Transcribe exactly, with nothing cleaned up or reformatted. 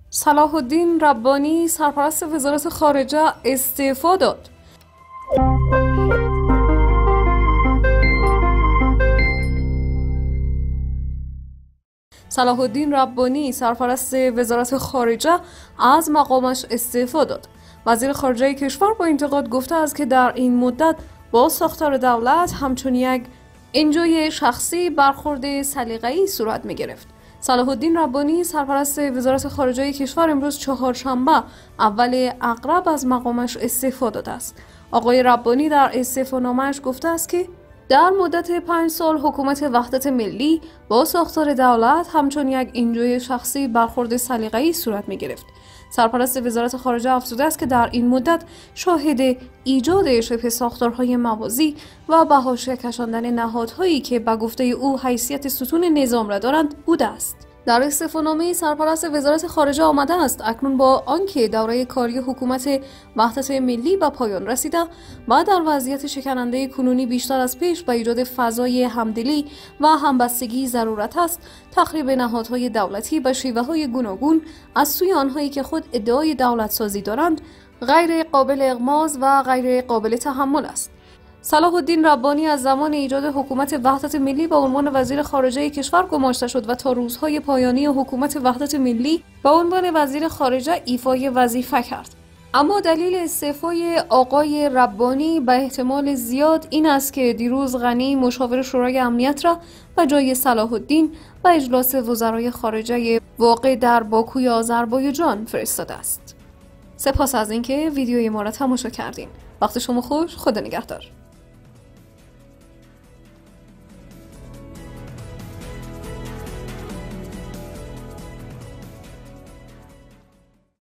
صلاح الدین ربانی سرپرست وزارت خارجه استعفا داد. صلاح الدین ربانی سرپرست وزارت خارجه از مقامش استعفا داد. وزیر خارجه کشور با انتقاد گفته است که در این مدت با ساختار دولت همچون یک انجوی شخصی برخورد سلیقه‌ای صورت می گرفت. صلاح الدین ربانی سرپرست وزارت خارجه کشور امروز چهارشنبه اول اقرب از مقامش استعفا داده است. آقای ربانی در استعفانامه‌اش گفته است که در مدت پنج سال حکومت وحدت ملی با ساختار دولت همچون یک انجوی شخصی برخورد سلیقه‌ای صورت می گرفت. سرپرست وزارت خارجه افزوده است که در این مدت شاهد ایجاد شبه ساختارهای موازی و به حاشیه کشاندن نهادهایی که به گفته او حیثیت ستون نظام را دارند بوده است. در استعفانامه سرپرست وزارت خارجه آمده است اکنون با آنکه دوره کاری حکومت وحدت ملی به پایان رسیده و در وضعیت شکننده کنونی بیشتر از پیش به ایجاد فضای همدلی و همبستگی ضرورت است، تخریب نهادهای دولتی به شیوه‌های گوناگون از سوی آنهایی که خود ادعای دولت سازی دارند غیر قابل اغماض و غیر قابل تحمل است. صلاح الدین ربانی از زمان ایجاد حکومت وحدت ملی به عنوان وزیر خارجه کشور گماشته شد و تا روزهای پایانی حکومت وحدت ملی به عنوان وزیر خارجه ایفای وظیفه کرد. اما دلیل استعفای آقای ربانی به احتمال زیاد این است که دیروز غنی مشاور شورای امنیت را به جای صلاح الدین به اجلاس وزرای خارجه واقع در باکوی آذربایجان فرستاده است. سپاس از اینکه ویدیوی ما را تماشا کردین. وقت شما خوش. خدا نگهدار.